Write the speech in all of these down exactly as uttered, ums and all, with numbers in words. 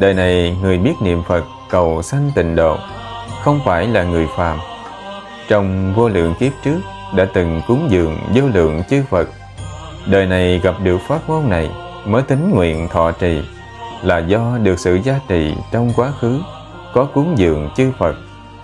Đời này người biết niệm Phật cầu sanh tịnh độ không phải là người phàm. Trong vô lượng kiếp trước đã từng cúng dường vô lượng chư Phật. Đời này gặp được pháp môn này mới tính nguyện thọ trì, là do được sự giá trị trong quá khứ có cúng dường chư Phật.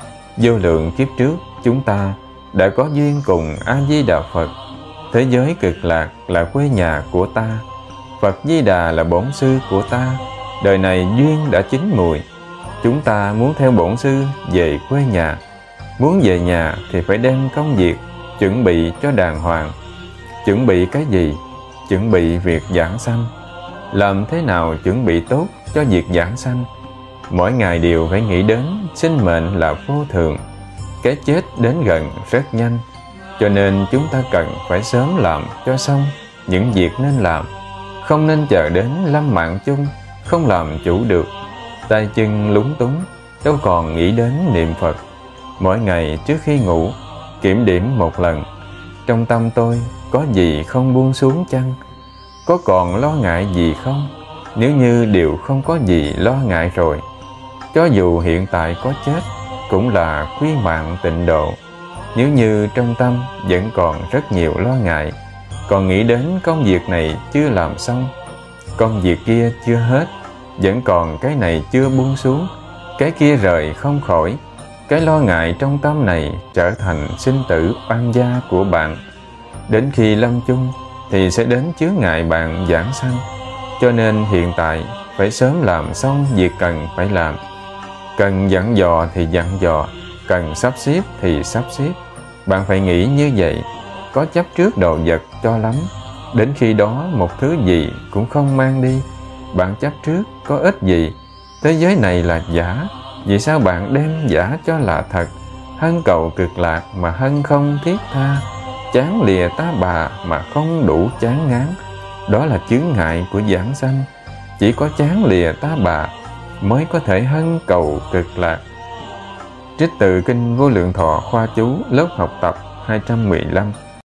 Vô lượng kiếp trước chúng ta đã có duyên cùng A Di Đà Phật. Thế giới cực lạc là quê nhà của ta, Phật Di Đà là bổn sư của ta. Đời này duyên đã chín mùi, chúng ta muốn theo bổn sư về quê nhà. Muốn về nhà thì phải đem công việc chuẩn bị cho đàng hoàng. Chuẩn bị cái gì? Chuẩn bị việc giảng sanh. Làm thế nào chuẩn bị tốt cho việc giảng sanh? Mỗi ngày đều phải nghĩ đến sinh mệnh là vô thường, cái chết đến gần rất nhanh. Cho nên chúng ta cần phải sớm làm cho xong những việc nên làm, không nên chờ đến lâm mạng chung không làm chủ được, tay chân lúng túng, đâu còn nghĩ đến niệm Phật. Mỗi ngày trước khi ngủ kiểm điểm một lần, trong tâm tôi có gì không buông xuống chăng? Có còn lo ngại gì không? Nếu như đều không có gì lo ngại rồi, cho dù hiện tại có chết cũng là quy mạng tịnh độ. Nếu như trong tâm vẫn còn rất nhiều lo ngại, còn nghĩ đến công việc này chưa làm xong, công việc kia chưa hết, vẫn còn cái này chưa buông xuống, cái kia rời không khỏi, cái lo ngại trong tâm này trở thành sinh tử oan gia của bạn. Đến khi lâm chung thì sẽ đến chướng ngại bạn giảng sanh. Cho nên hiện tại phải sớm làm xong việc cần phải làm. Cần dặn dò thì dặn dò, cần sắp xếp thì sắp xếp. Bạn phải nghĩ như vậy. Có chấp trước đồ vật cho lắm, đến khi đó một thứ gì cũng không mang đi. Bạn chấp trước có ích gì? Thế giới này là giả, vì sao bạn đem giả cho là thật? Hân cầu cực lạc mà hân không thiết tha, chán lìa tá bà mà không đủ chán ngán. Đó là chướng ngại của giảng sanh. Chỉ có chán lìa tá bà mới có thể hân cầu cực lạc. Trích từ Kinh Vô Lượng Thọ Khoa Chú lớp học tập hai trăm mười lăm.